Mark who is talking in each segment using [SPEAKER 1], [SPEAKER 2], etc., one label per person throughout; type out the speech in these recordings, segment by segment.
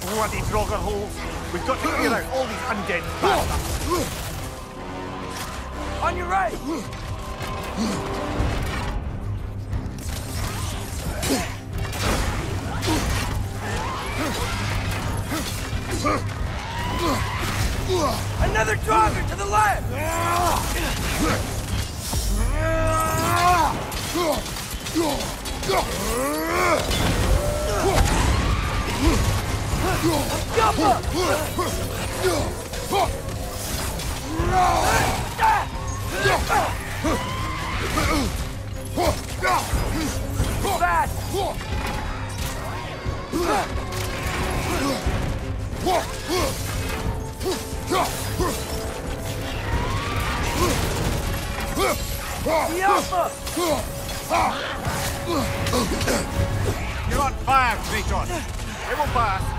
[SPEAKER 1] Bloody Draugr holes! We've got to clear out all these undead bastards!
[SPEAKER 2] On your right! Another Draugr to the left! Fast!
[SPEAKER 1] You're on fire, Kratos! It will pass!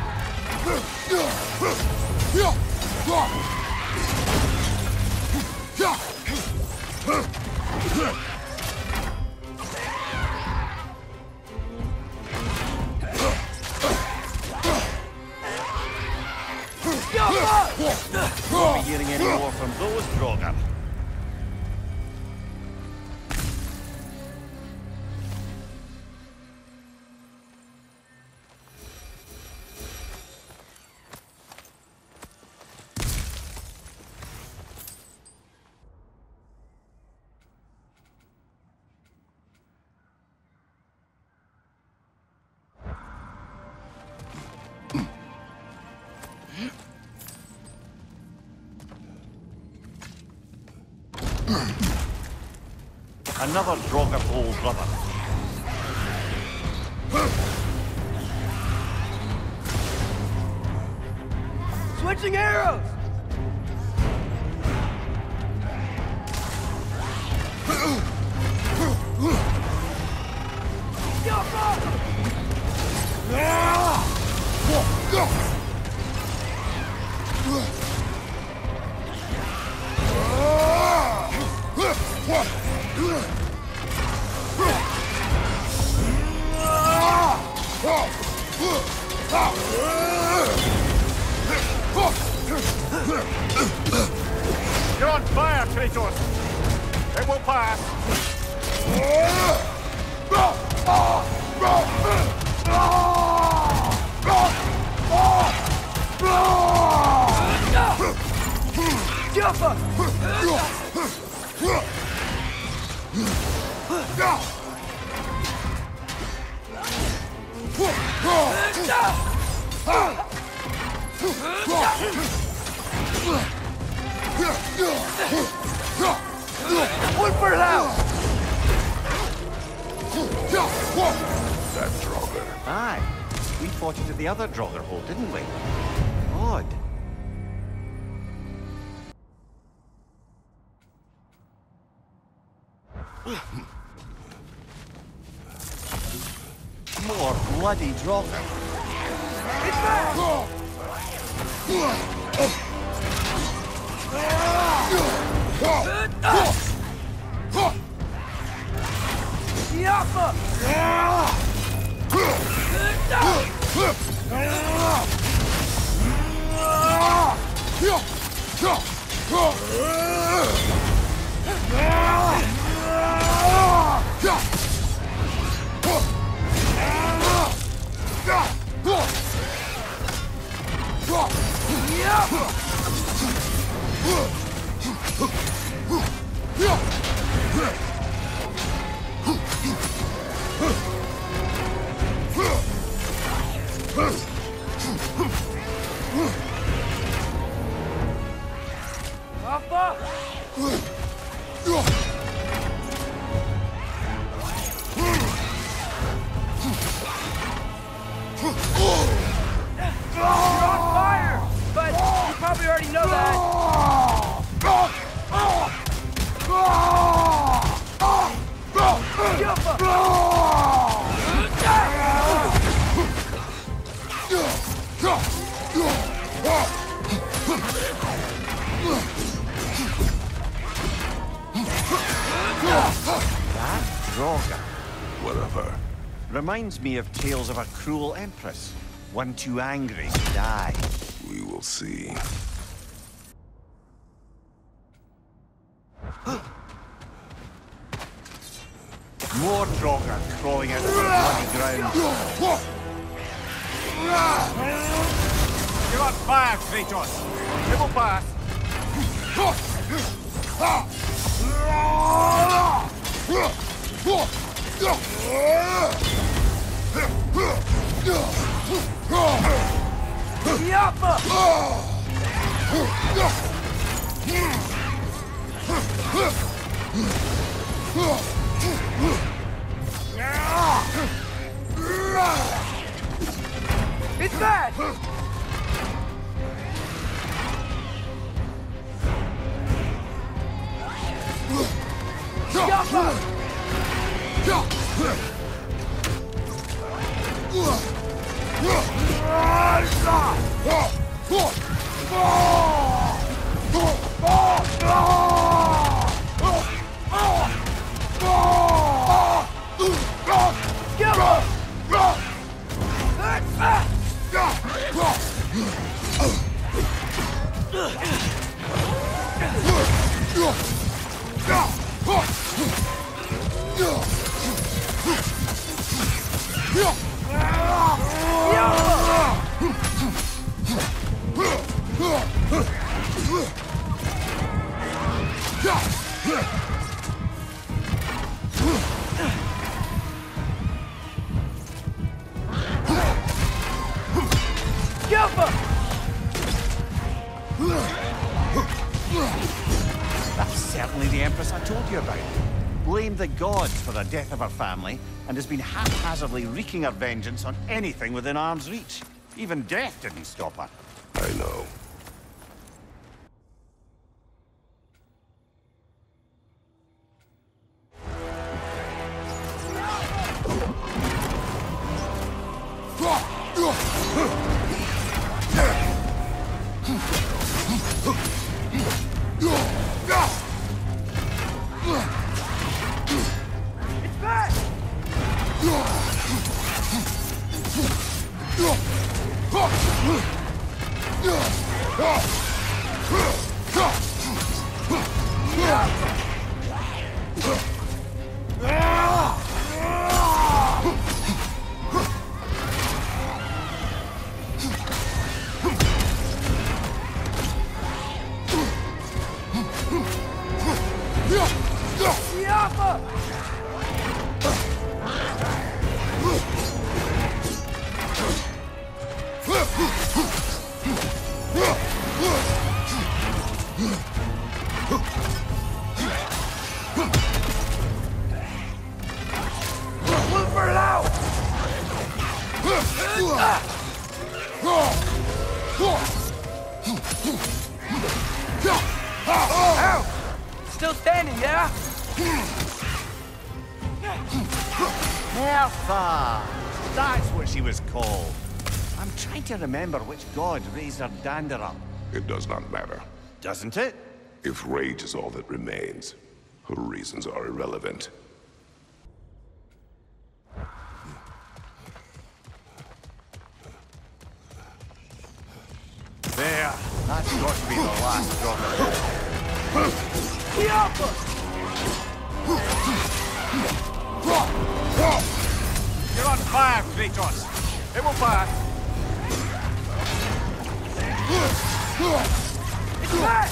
[SPEAKER 1] Won't be hearing any more from those Draugr. Another Draugr hole, brother.
[SPEAKER 2] Switching arrows!
[SPEAKER 1] You're on fire, Kratos! It will pass!
[SPEAKER 2] Jumper! One for now!
[SPEAKER 1] That Draugr. Aye. We fought it at the other Draugr hole, didn't we? Odd. More bloody Draugr.
[SPEAKER 2] It's back!
[SPEAKER 1] Draugr. Whatever. Reminds me of tales of a cruel empress. One too angry to die.
[SPEAKER 3] We will see.
[SPEAKER 1] More Draugr crawling out of the bloody ground. You're on fire, Kratos! It will pass!
[SPEAKER 2] It's bad!
[SPEAKER 1] That's certainly the Empress I told you about. Blamed the gods for the death of her family, and has been haphazardly wreaking her vengeance on anything within arm's reach. Even death didn't stop her.
[SPEAKER 3] I know.
[SPEAKER 2] Still standing, yeah?
[SPEAKER 1] Martha! That's what she was called. I'm trying to remember which god raised her dander up.
[SPEAKER 3] It does not matter.
[SPEAKER 1] Doesn't it?
[SPEAKER 3] If rage is all that remains, her reasons are irrelevant.
[SPEAKER 1] There. That's got to be the last Draugr. You're on fire, Kratos. It will pass.
[SPEAKER 2] It's back!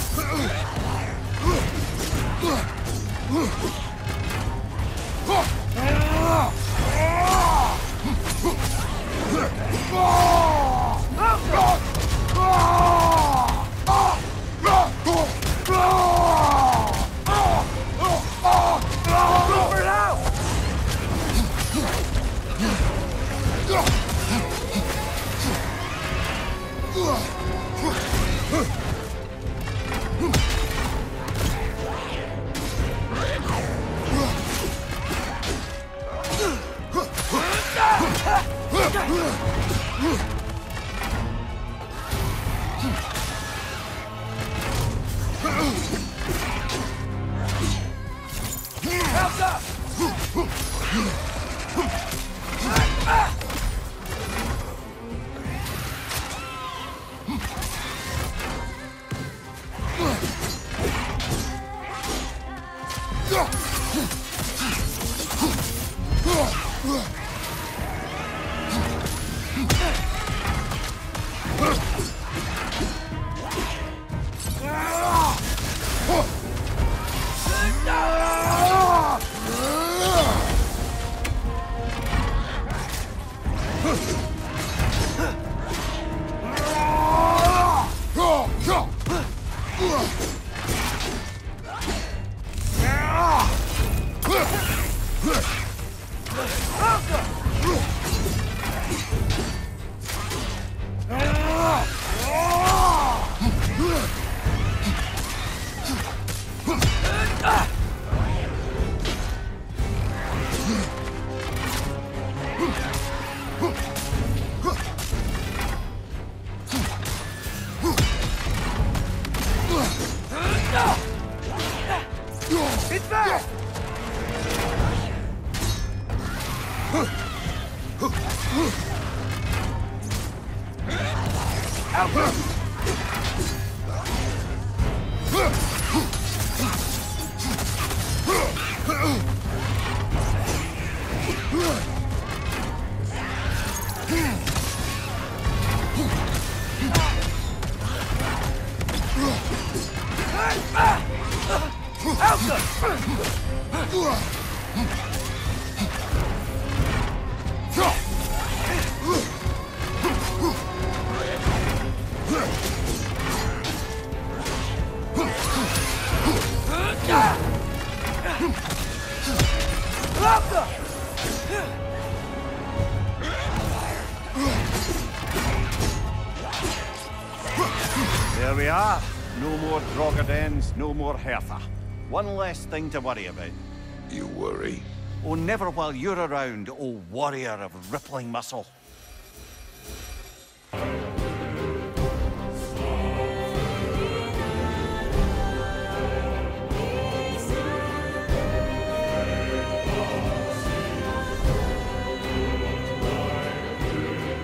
[SPEAKER 1] There we are. No more Draugr, no more Hertha. One less thing to worry about.
[SPEAKER 3] You worry?
[SPEAKER 1] Oh, never while you're around, oh warrior of rippling muscle.